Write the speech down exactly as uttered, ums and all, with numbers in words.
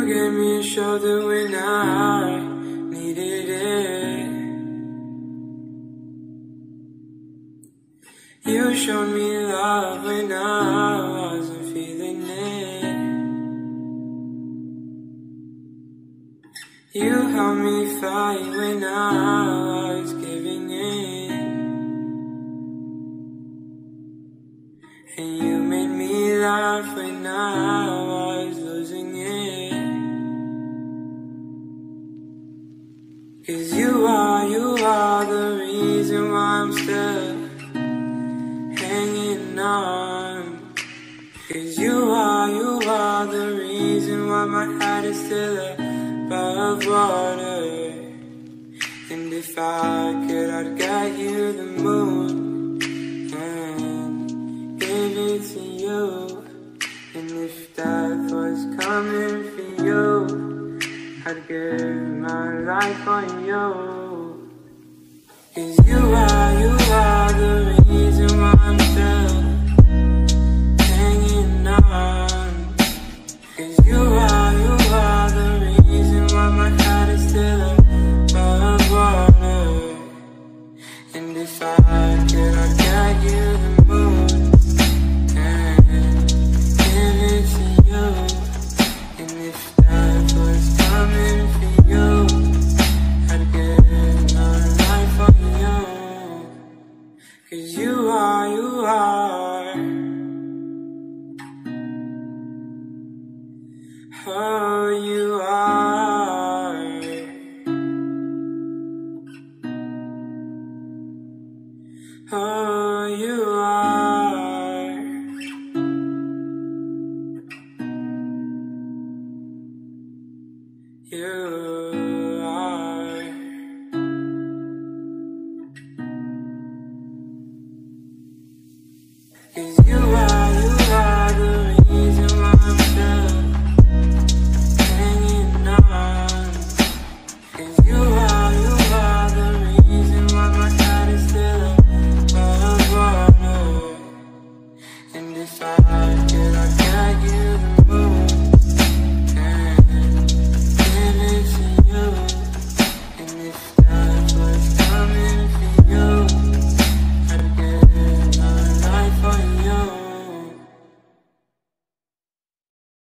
gave me a shoulder when I needed it. You showed me love when I wasn't feeling it. You helped me fight when I was giving in. And you made me laugh when I was losing it. 'Cause you are, you are the reason why I'm still hanging on. 'Cause you are, you are the reason why my head is still above water. And if I could, I'd get you the moon and give it to you. And if death was coming for you, I'd give my life on you. 'Cause you are, you are the reason why I'm still hanging on. 'Cause you are, you are the reason why my heart is still above water. And if I could, I'd get you the moon and give it to you. And if death was coming for you, I'd give my life for you. 'Cause you are, you are, oh, you are, oh, you are, you